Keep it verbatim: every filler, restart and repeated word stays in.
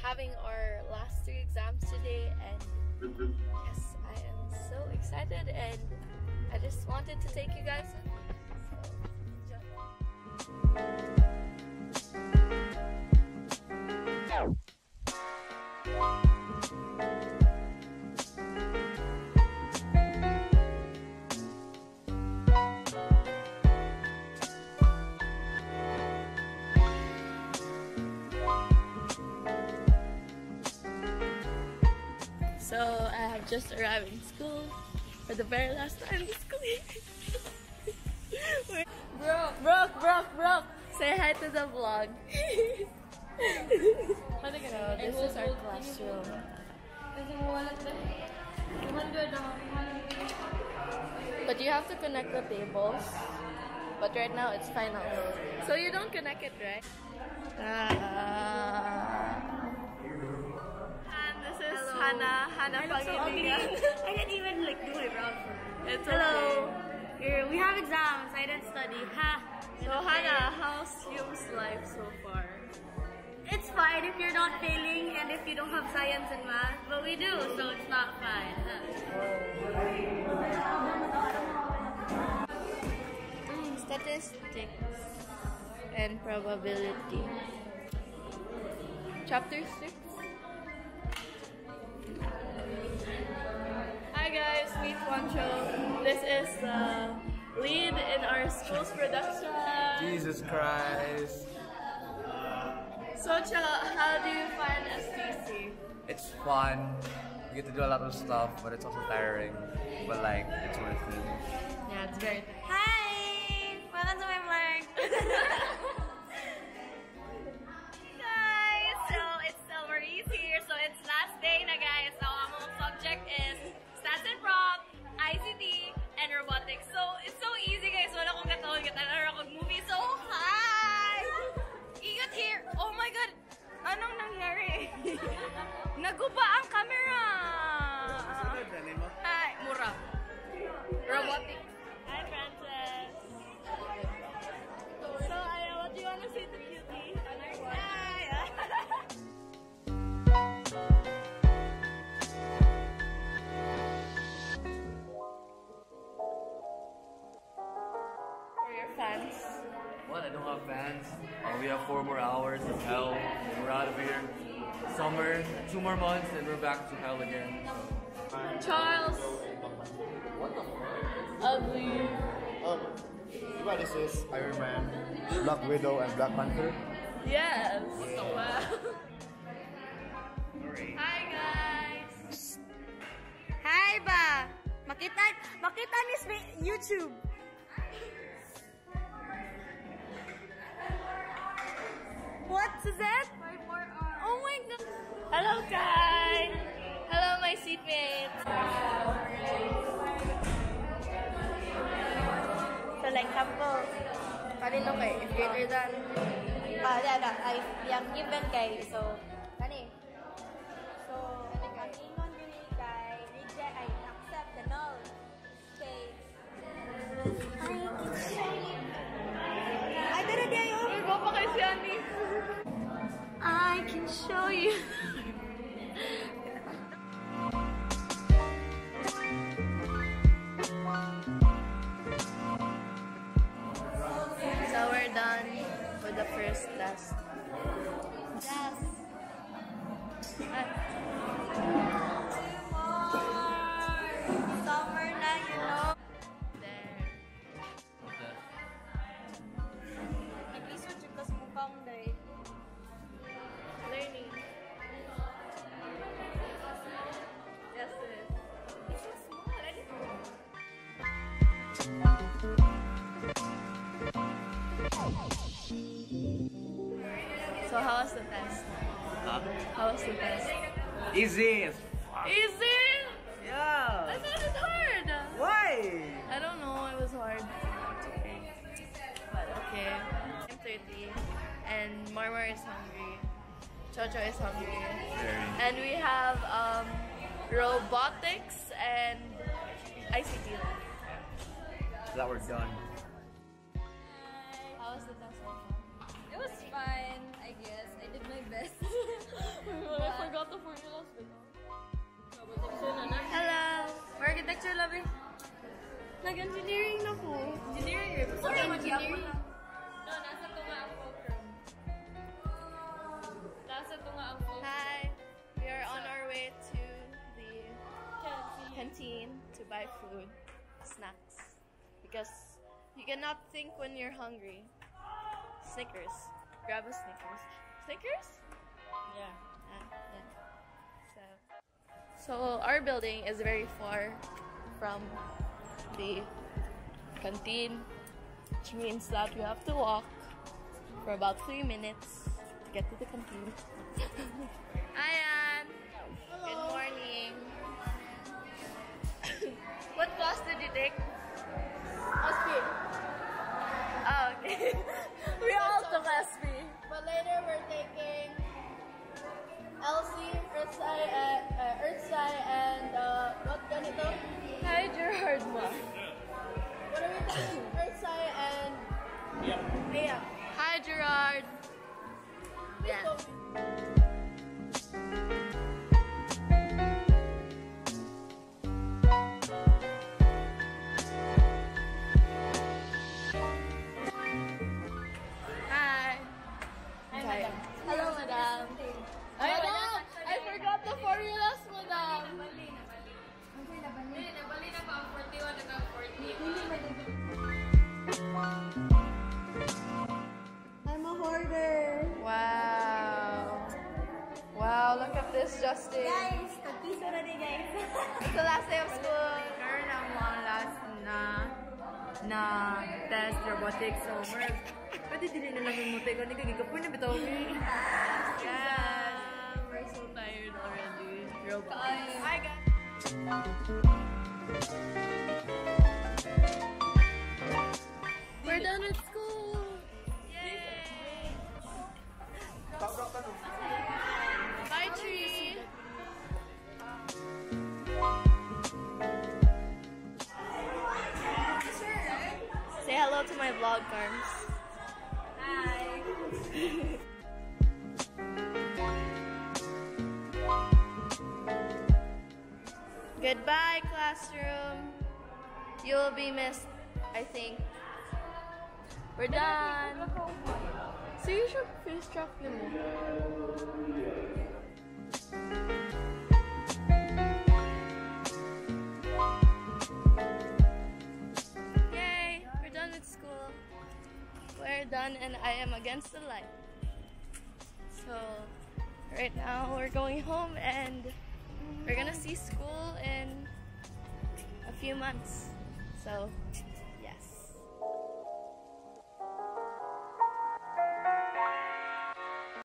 having our last three exams today, and yes, I am so excited, and I just wanted to take you guys with me. So I have just arrived in school for the very last time this school year. Brooke, Brooke, Brooke, Brooke, say hi to the vlog. So this is our classroom. But you have to connect the tables. But right now it's final. So you don't connect it, right? Uh, Hannah, Hannah I look so ugly. I didn't even like do my brows. It's Hello. okay. Here, we have exams. I didn't study. Ha. So Hannah, how's Hume's life so far? It's fine if you're not failing and if you don't have science and math, but we do, so it's not fine. Huh? Mm, statistics and probability. Chapter six. Hi guys, meet Juancho. This is the lead in our school's production. Jesus Christ. So Chella, how do you find S T C? It's fun. You get to do a lot of stuff, but it's also tiring. But like, it's worth it. Yeah, it's very Hi! Welcome to my vlog. Guys, so it's Silvery's here. So it's last day na guys. So our subject is Stats and Prop, I C T, and Robotics. So it's so easy guys. Wala kong katawag katawag akong movie. So hi! Igot here! Oh my god! Anong nangyari? Naguba ang camera! Hi! Mura. Robotics. Hi Frances! So, Aya, what do you want to say to Cutie? Hi! For your fans. What? I don't have fans. Uh, we have four more hours of hell. And we're out of here. Summer, two more months, and we're back to hell again. Charles! What the fuck? Ugly. Um, what this is Iron Man, Black Widow, and Black Panther. Yes! Wow. Hi guys! Hi ba! Makita, makita ni sa YouTube. What is that? Oh my god! Hello Kai! Hello my seatmates! So like sample, kanino kay if greater than ah da ay yang given kay so kani. So kaningon dili kay reject ay accept the null. Okay. Ay dara di ayo. Uy, guwapa kayo si Annie! I can show you. So we're done with the first test. Yes. Ah, Two more. Summer na, you know. there. Nag-isod yung kas mukhang day. Learning. Yes, it is. It's so small. I didn't know. So how was the test? Huh? How was the test? Easy as fuck. Easy! I Yeah. thought it was hard! Why? I don't know, it was hard. It's okay. But okay. I'm thirty and Marmar is hungry. Chocho is hungry. Very. And we have um, robotics and I C T left. That we're done. How was the test so far? It was fine, I guess. I did my best. We were forgot the formulas. Hello! Architecture labi. Nag-engineering na po. Engineering eh. Gusto ko engineering. No, nasa to nga ang fulcrum. Nasa to nga ang fulcrum. Hi, we are on our way to the canteen to buy food, snacks, because you cannot think when you're hungry. Snickers. Grab a Snickers. Snickers? Yeah. Ah, yeah. So, so our building is very far from the canteen, which means that we have to walk for about three minutes to get to the canteen. Hi, Anne. Good morning. What class did you take? S P. Oh, okay. We all took S P. But later we're taking L C, Earth Sci, uh, uh, Earth Sci, and uh, what ganito? Hi, Gerard Ma. What are we taking? Earth Sci and yeah. Yeah. Hi, Gerard. Yeah. Hi. Hi, madam. Hello, madam. Madam, I forgot the formulas, madam. Nabali na pa ang forty-one at ang forty. I'm a hoarder. Wow. Wow, look at this, Justin. Guys, tagpiso na ni guys. It's the last day of school. Karoon ang mga last na na test robotics. So, mer pwede din na lang yung mutay ko. Hindi ka gigapon na bitaw me. Yeah, we're so tired already. Robots. Hi, guys. We're done with school. Yay! Bye, tree. Say hello to my vlog, Carms. Hi! Goodbye, classroom. You will be missed, I think. We're done. So you should finish track them. Yay, we're done with school. We're done and I am against the light. So right now we're going home and we're gonna see school in a few months. So